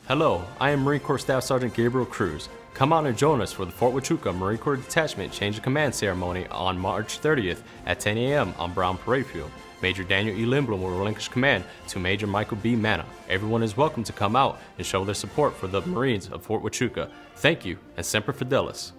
Hello, I am Marine Corps Staff Sergeant Gabriel Cruz. Come out and join us for the Fort Huachuca Marine Corps Detachment Change of Command ceremony on March 30th at 10 a.m. on Brown Parade Field. Major Daniel E. Lindblom will relinquish command to Major Michael B. Manna. Everyone is welcome to come out and show their support for the Marines of Fort Huachuca. Thank you, and Semper Fidelis.